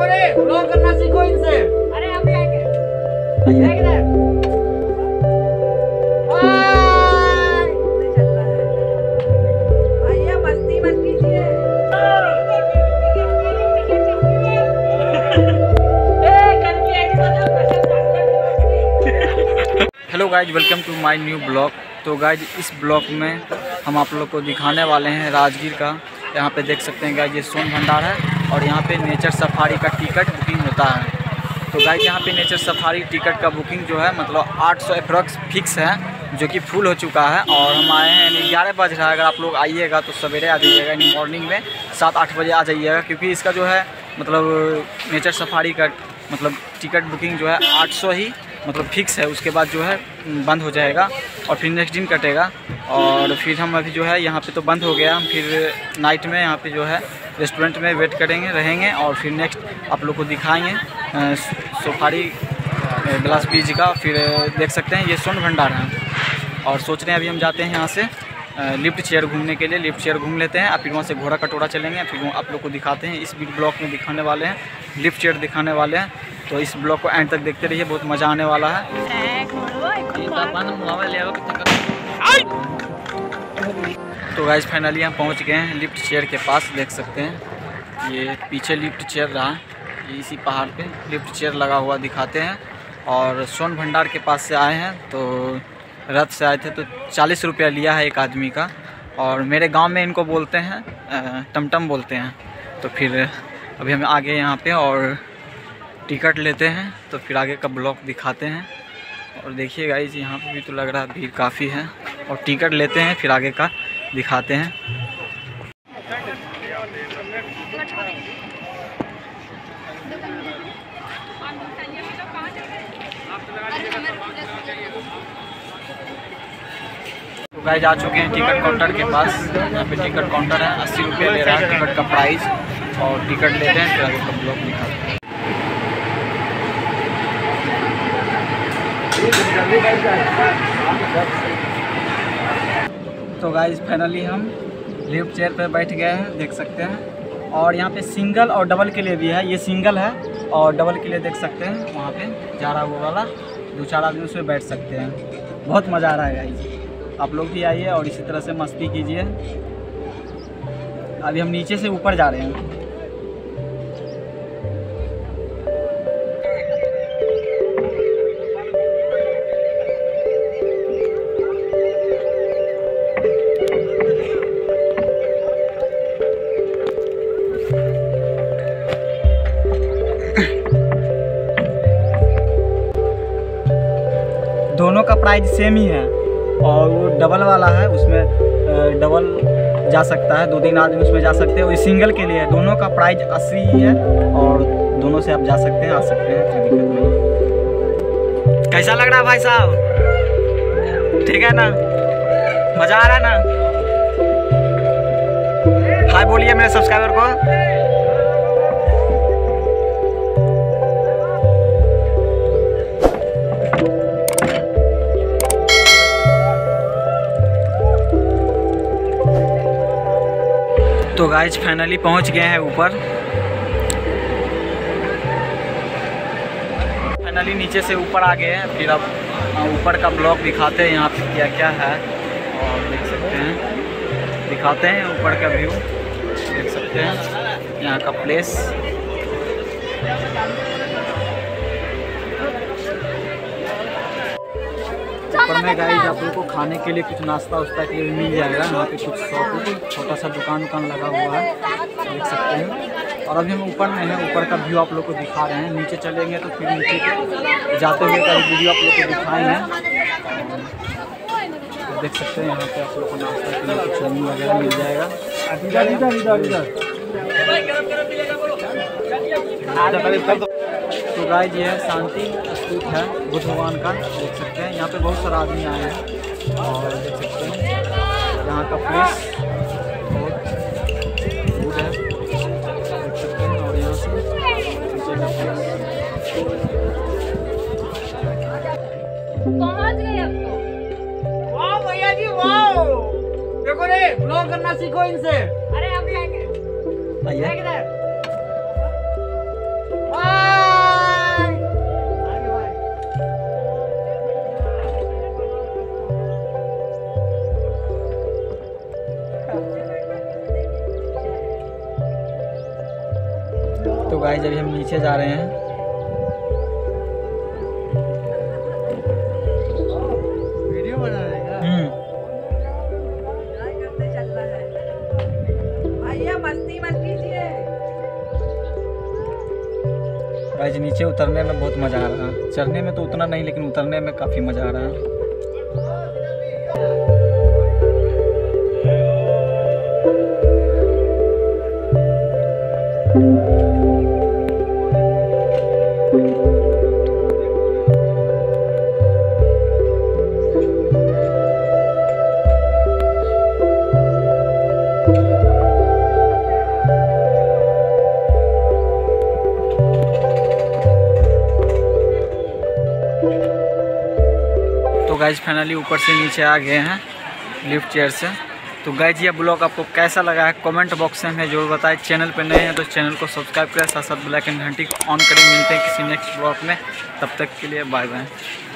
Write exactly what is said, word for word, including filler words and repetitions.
देखो रे, ब्लॉग करना सीखो इनसे। अरे हम भी आएंगे। भैया मस्ती मत कीजिए। Hello guys, welcome to my new blog. तो गाइज इस ब्लॉग में हम आप लोग को दिखाने वाले हैं राजगीर का। यहाँ पे देख सकते हैं गाइज ये सोन भंडार है और यहाँ पे नेचर सफारी का टिकट बुकिंग होता है। तो गाइज यहाँ पे नेचर सफारी टिकट का बुकिंग जो है मतलब आठ सौ अप्रॉक्स फिक्स है, जो कि फुल हो चुका है। और हम आए हैं यानी ग्यारह बज रहा है। अगर आप लोग आइएगा तो सवेरे आ जाइएगा, यानी मॉर्निंग में सात आठ बजे आ जाइएगा, क्योंकि इसका जो है मतलब नेचर सफारी का मतलब टिकट बुकिंग जो है आठ सौ ही मतलब फिक्स है। उसके बाद जो है बंद हो जाएगा और फिर नेक्स्ट दिन कटेगा। और फिर हम अभी जो है यहाँ पे तो बंद हो गया, हम फिर नाइट में यहाँ पे जो है रेस्टोरेंट में वेट करेंगे रहेंगे और फिर नेक्स्ट आप लोग को दिखाएंगे सफारी ग्लास ब्रिज का। फिर देख सकते हैं ये सोन भंडार है और सोच रहे हैं अभी हम जाते हैं यहाँ से लिफ्ट चेयर घूमने के लिए। लिफ्ट चेयर घूम लेते हैं और फिर वहाँ से घोड़ा कटोरा चलेंगे। फिर आप लोग को दिखाते हैं, इस ब्लॉग में दिखाने वाले हैं, लिफ्ट चेयर दिखाने वाले हैं। तो इस ब्लॉग को एंड तक देखते रहिए, बहुत मज़ा आने वाला है। तो गाइस फाइनली हम पहुँच गए हैं लिफ्ट चेयर के पास। देख सकते हैं ये पीछे लिफ्ट चेयर रहा, ये इसी पहाड़ पे लिफ्ट चेयर लगा हुआ दिखाते हैं। और सोन भंडार के पास से आए हैं, तो रथ से आए थे तो चालीस रुपया लिया है एक आदमी का। और मेरे गांव में इनको बोलते हैं टमटम बोलते हैं। तो फिर अभी हम आगे यहाँ पे और टिकट लेते हैं, तो फिर आगे का ब्लॉग दिखाते हैं। और देखिए गाइस यहाँ पे भी तो लग रहा है भीड़ काफ़ी है। और टिकट लेते हैं फिर आगे का दिखाते हैं। तो गाइस आ चुके हैं टिकट काउंटर के पास। यहाँ पे टिकट काउंटर है, अस्सी रुपये ले रहा है टिकट का प्राइस। और टिकट लेते हैं फिर आगे का ब्लॉग दिखाते हैं। तो गाइस फाइनली हम लिफ्ट चेयर पर बैठ गए हैं, देख सकते हैं। और यहाँ पे सिंगल और डबल के लिए भी है, ये सिंगल है और डबल के लिए देख सकते हैं वहाँ पे जा रहा वो वाला, दो चार आदमी उसमें बैठ सकते हैं। बहुत मज़ा आ रहा है गाइस, आप लोग भी आइए और इसी तरह से मस्ती कीजिए। अभी हम नीचे से ऊपर जा रहे हैं। दोनों का प्राइस सेम ही है। और वो डबल वाला है, उसमें डबल जा सकता है, दो तीन आदमी उसमें जा सकते हैं। वो सिंगल के लिए है, दोनों का प्राइस अस्सी ही है और दोनोदोनों से आप जा सकते हैं, आ सकते हैं, कोई दिक्कत नहीं। कैसा लग रहा है भाई साहब? ठीक है ना? मज़ा आ रहा है ना? हाय बोलिए मेरे सब्सक्राइबर को। तो गाइज फाइनली पहुंच गए हैं ऊपर। फाइनली नीचे से ऊपर आ गए हैं। फिर अब ऊपर का ब्लॉग दिखाते हैं यहाँ पे क्या क्या है। और देख सकते हैं, दिखाते हैं ऊपर का व्यू, देख सकते हैं यहाँ का प्लेस। ऊपर में गाइस आप लोग को खाने के लिए कुछ नाश्ता उस्ता के लिए भी मिल जाएगा। यहाँ पे कुछ शॉप, छोटा सा दुकान उकान लगा हुआ है, देख सकते हैं। और अभी हम ऊपर में हैं, ऊपर का व्यू आप लोग को दिखा रहे हैं। नीचे चलेंगे तो फिर नीचे के जाते हुए का वीडियो आप लोग को दिखाएंगे। तो देख सकते हैं यहाँ पे आप लोग को नाश्ता के लिए कुछ मेन्यू वगैरह मिल जाएगा। तो गाइस ये है शांति स्तूप है बुद्ध भगवान का, देख सकते हैं। यहाँ पे बहुत सारा आदमी आए हैं और देख सकते हैं यहाँ का प्लेस बहुत गुड है, देख सकते हैं। और यहाँ से नीचे का प्लेस पहुंच गए अब तो। वाह भैया जी वाह, देखो रे ब्लॉग करना सीखो इनसे। अरे हम भी आएंगे। आइए। तो गाइस अभी हम नीचे जा रहे हैं। वीडियो बना रहेगा। हम्म करते चल रहा है भैया, मस्ती मत कीजिए। गाइस नीचे उतरने में बहुत मज़ा आ रहा है, चढ़ने में तो उतना नहीं लेकिन उतरने में काफ़ी मज़ा आ रहा है। तो गाइज फाइनली ऊपर से नीचे आ गए हैं लिफ्ट चेयर से। तो गाइज ये ब्लॉग आपको कैसा लगा है कमेंट बॉक्स में हमें जरूर बताएं। चैनल पे नए हैं तो चैनल को सब्सक्राइब करें, साथ साथ बेल आइकन घंटी को ऑन करें। मिलते हैं किसी नेक्स्ट ब्लॉग में, तब तक के लिए बाय बाय।